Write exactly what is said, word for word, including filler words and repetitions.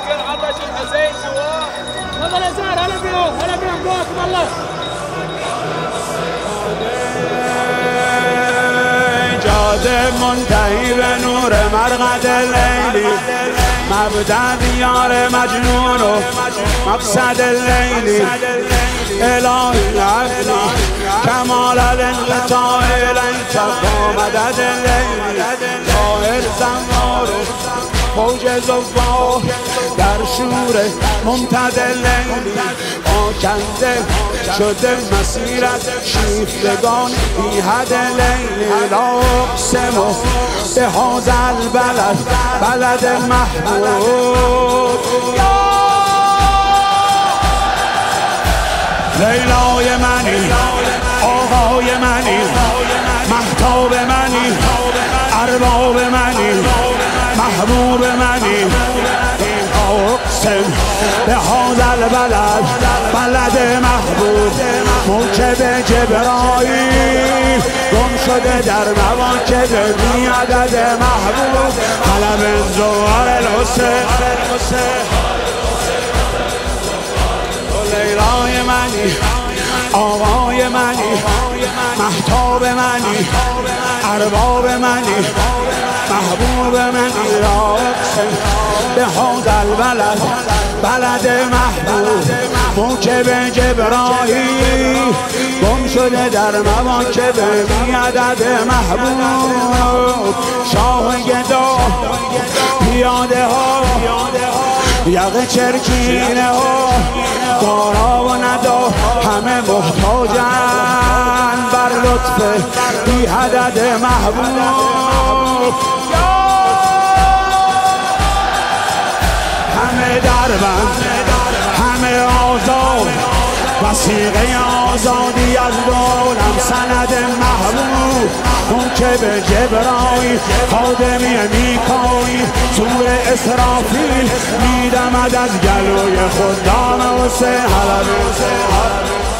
عطش الحسين سواه. تفضل يا زهر. هلا بيهم هلا بيهم قوتكم الله. جاده منتهی به نور مرقد لیلی، مبدأ دیار مجنون و مقصد لیلی. الهی عبدی کمال الانقطاع الیک با مدد لیلی. طاهر زمار فوج زوار در شور ممتد لیلی. آکنده شده مسیرت شیفتگان بی حد لیلی. لا اقسم به هذا البلد بلد محبوب. لیلای منی آقای منی مهتاب منی ارباب منی محبوب منی. اقسم به هذا البلد بلد محبوب. موکب جبرائیل گم شده در مواکب بی عدد محبوب. قلب زوار الحسین لیلای منی آقای منی مهتاب منی ارباب منی محبوب منی. اقسم به هذا البلد بلد محبوب. موکب جبرائیل گم شده در مواکب بی عدد محبوب. شاه گدا پیاده ها یقه چرکینه ها دارا و ندا همه محتاجن بر لطف بی عدد محبوب. همه دربند همه آزاد وثیقه آزادی از دولم سند محبوب. موکب جبرائیل خادمی میکائیل زور اسرافیل میدمد از گلوی خدام حسین. حلب